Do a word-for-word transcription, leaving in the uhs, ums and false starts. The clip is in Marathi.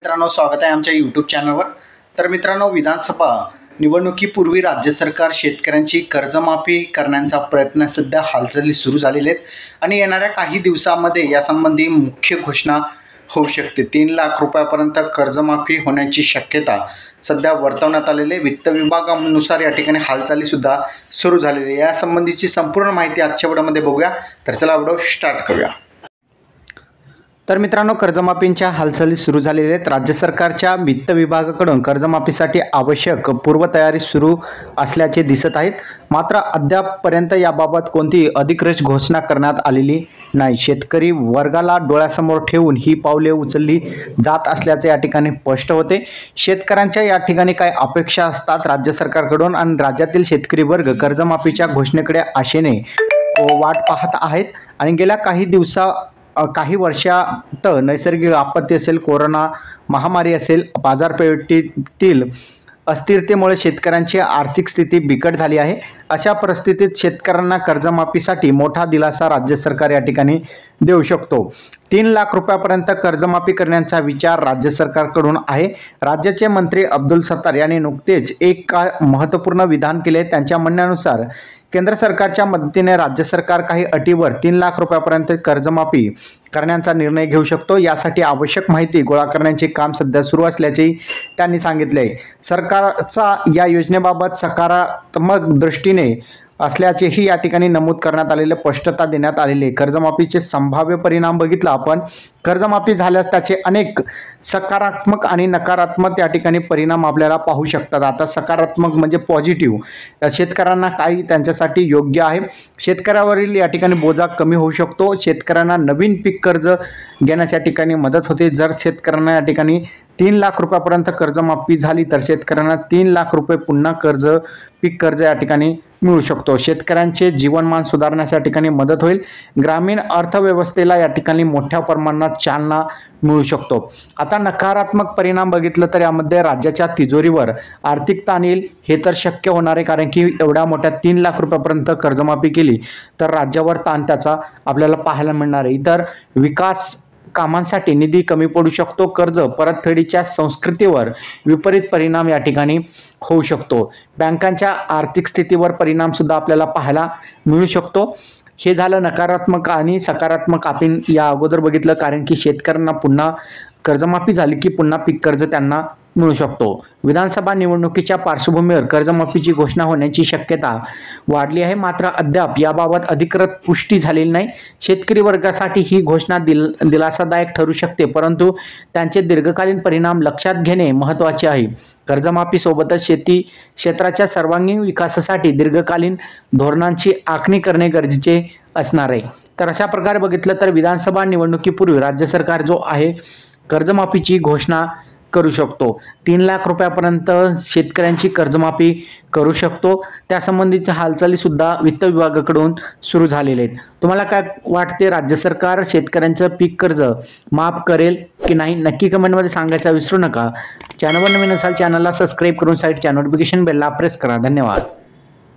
मित्रांनो, स्वागत आहे आमच्या यूट्यूब चॅनलवर। तर मित्रांनो, विधानसभा निवडणुकीपूर्वी राज्य सरकार शेतकऱ्यांची कर्जमाफी करण्याचा प्रयत्न सध्या हालचाली सुरू झालेले आहेत आणि येणाऱ्या काही दिवसांमध्ये यासंबंधी मुख्य घोषणा होऊ शकते। तीन लाख रुपयापर्यंत कर्जमाफी होण्याची शक्यता सध्या वर्तवण्यात आलेली आहे। वित्त विभागानुसार या ठिकाणी हालचाली सुद्धा सुरू झालेली आहे। यासंबंधीची संपूर्ण माहिती आजच्या व्हिडिओमध्ये बघूया। तर चला व्हिडिओ स्टार्ट करूया। तर मित्रांनो, कर्जमाफींच्या हालचाली सुरू झालेल्या आहेत। राज्य सरकारच्या वित्त विभागाकडून कर्जमाफीसाठी आवश्यक पूर्वतयारी सुरू असल्याचे दिसत आहेत, मात्र अद्यापपर्यंत याबाबत कोणतीही अधिकृत घोषणा करण्यात आलेली नाही। शेतकरी वर्गाला डोळ्यासमोर ठेवून ही पावले उचलली जात असल्याचे या ठिकाणी स्पष्ट होते। शेतकऱ्यांच्या या ठिकाणी काय अपेक्षा असतात राज्य सरकारकडून आणि राज्यातील शेतकरी वर्ग कर्जमाफीच्या घोषणेकडे आशेने वाट पाहत आहेत आणि गेल्या काही दिवसा काही वर्षात नैसर्गिक आपत्ती असेल, कोरोना महामारी असेल, बाजारपेठेतील अस्थिरतेमुळे शेतकऱ्यांची आर्थिक स्थिती बिकट झाली आहे। अशा परिस्थितीत शेतकऱ्यांना कर्जमाफीसाठी मोठा दिलासा राज्य सरकार या ठिकाणी देऊ शकतो। तीन लाख रुपयापर्यंत कर्जमाफी करण्याचा विचार राज्य सरकारकडून आहे। राज्याचे मंत्री अब्दुल सत्तार यांनी नुकतेच एक महत्त्वपूर्ण विधान केले। त्यांच्या म्हणण्यानुसार केंद्र सरकारच्या मदतीने राज्य सरकार काही अटीवर तीन लाख रुपयापर्यंत कर्जमाफी करण्याचा निर्णय घेऊ शकतो। यासाठी आवश्यक माहिती गोळा करण्याचे काम सध्या सुरू असल्याचे त्यांनी सांगितले। सरकारचा या योजनेबाबत सकारात्मक दृष्टीने असल्याचेही या ठिकाणी नमूद करण्यात आलेले स्पष्टता देण्यात आलेली आहे। कर्जमाफीचे संभाव्य परिणाम बघितला आपण, कर्जमाफी झाल्यास त्याचे अनेक सकारात्मक आणि नकारात्मक या ठिकाणी परिणाम आपल्याला पाहू शकतात। आता सकारात्मक म्हणजे पॉझिटिव्ह, शेतकऱ्यांना काही त्यांच्यासाठी योग्य आहे। शेतकऱ्यावरील या ठिकाणी बोजा कमी होऊ शकतो। शेतकऱ्यांना नवीन पीक कर्ज घेण्याच्या ठिकाणी मदत होते। जर शेतकऱ्यांना या ठिकाणी तीन लाख रुपयापर्यंत कर्जमाफी झाली तर शेतकऱ्यांना तीन लाख रुपये पुन्हा कर्ज पीक कर्ज या ठिकाणी मिळू शकतो। शेतकऱ्यांचे जीवनमान सुधारण्याच्या ठिकाणी मदत होईल। ग्रामीण अर्थव्यवस्थेला या ठिकाणी मोठ्या प्रमाणात चालना मिळू शकतो। आता नकारात्मक परिणाम बघितलं तर यामध्ये राज्याच्या तिजोरीवर आर्थिक ताण येईल। हे तर शक्य होणार आहे, कारण की एवढ्या मोठ्या तीन लाख रुपयापर्यंत कर्जमाफी केली तर राज्यावर ताण त्याचा आपल्याला पाहायला मिळणार आहे। इतर विकास कामांसाठी निधी कमी पडू शकतो। कर्ज परतफेडीच्या संस्कृतीवर विपरीत परिणाम या ठिकाणी होऊ शकतो। बँकांच्या आर्थिक स्थितीवर परिणाम सुद्धा आपल्याला पाहायला मिळू शकतो। हे झालं नकारात्मक आणि सकारात्मक आपण या अगोदर बघितलं, कारण की शेतकऱ्यांना पुन्हा कर्जमाफी झाली की पुन्हा पीक कर्ज त्यांना मिळू शकतो। विधानसभा निवडणुकीच्या पार्श्वभूमीवर कर्जमाफीची घोषणा होण्याची शक्यता वाढली आहे, मात्र अद्याप याबाबत अधिकृत पुष्टी झालेली नाही। शेतकरी वर्गासाठी ही घोषणा दिल दिलासादायक ठरू शकते, परंतु त्यांचे दीर्घकालीन परिणाम लक्षात घेणे महत्त्वाचे आहे। कर्जमाफी सोबतच शेती क्षेत्राच्या सर्वांगीण विकासासाठी दीर्घकालीन धोरणांची आखणी करणे गरजेचे असणार आहे। तर अशा प्रकारे बघितलं तर विधानसभा निवडणुकीपूर्वी राज्य सरकार जो आहे कर्जमाफीची घोषणा करू शकतो। तीन लाख रुपयापर्यंत शेतकऱ्यांची कर्जमाफी करू शकतो। त्यासंबंधीच्या हालचाली सुद्धा वित्त विभागाकडून सुरू झालेले आहेत। तुम्हाला काय वाटते, राज्य सरकार शेतकऱ्यांचं पीक कर्ज माफ करेल की नाही? नक्की कमेंटमध्ये सांगायचं विसरू नका। चॅनलवर नवीन असाल चॅनलला सबस्क्राईब करून साईडच्या नोटिफिकेशन बेलला प्रेस करा। धन्यवाद।